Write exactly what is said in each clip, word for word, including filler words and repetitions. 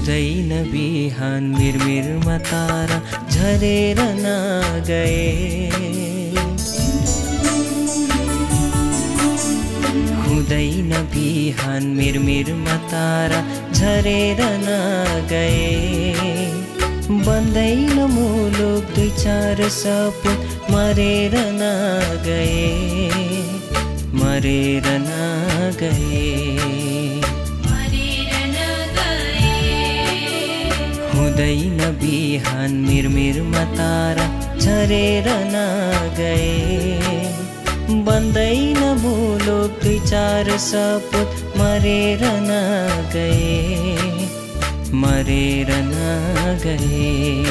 हुँदैन बिहान मिरमिरमा तारा झरेर नगए। हुँदैन बिहान मिरमिरमा तारा झरेर नगए। बन्दैन मुलुक दुई चार सपुत मरेर नगए, मरेर नगए। हुँदैन बिहान मिरमिरमा तारा झरेर नगए। बन्दैन मुलुक दुई चार सपुत मरेर नगए, मरेर नगए।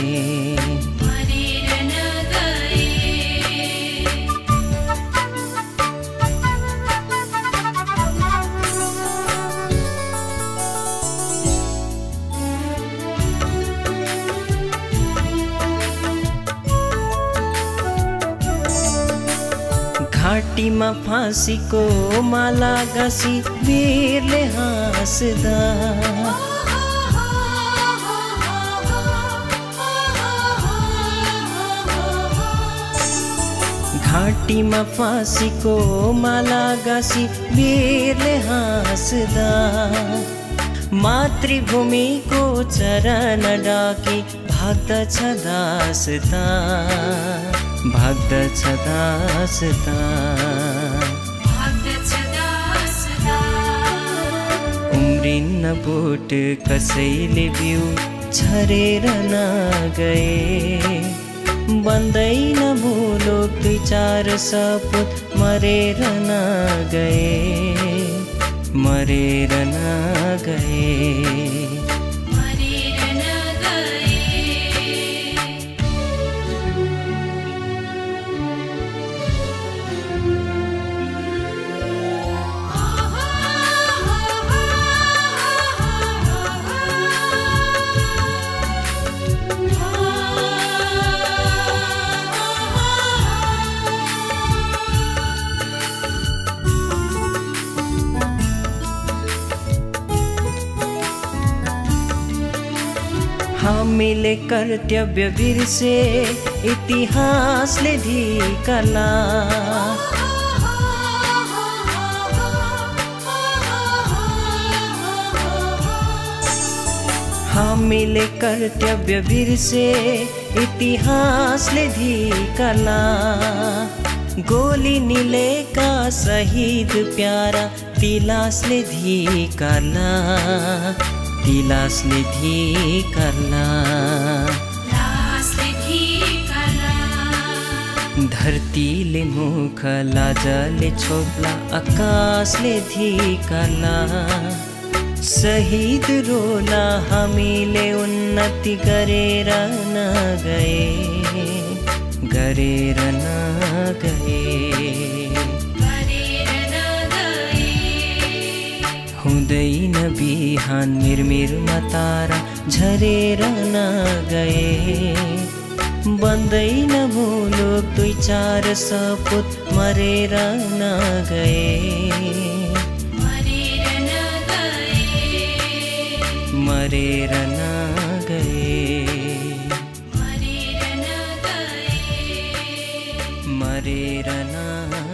घाटीमा फाँसीको माला गाँसी वीरले हाँस्दा। घाटीमा फाँसीको माला गाँसी वीरले हाँस्दा। मातृभूमिको चरण डाकी भाग्दछ दासता, भाग्दछ दासता। उम्रिन्न बोट कसैले बिउ झरेर नगए। बन्दैन मुलुक दुई चार सपुत मरेर नगए, मरेर नगए। हामीले कर्तव्य बिर्से इतिहासले धिक्काला। हामीले कर्तव्य बिर्से इतिहासले धिक्काला। गोली निलेका शहीद प्यारा तिलासले धिक्काला, तिलासले धिक्काला। धरतीले मुख लाजले छोप्ला आकाशले धिक्काला। शहीद रोला हामीले उन्नति गरेर नगए, गरेर नगए। हुँदैन बिहान मिरमिरमा तारा झरेर नगए। बन्दैन मुलुक दुई चार सपुत मरेर नगए, मरेर नगए, मरेर नगए।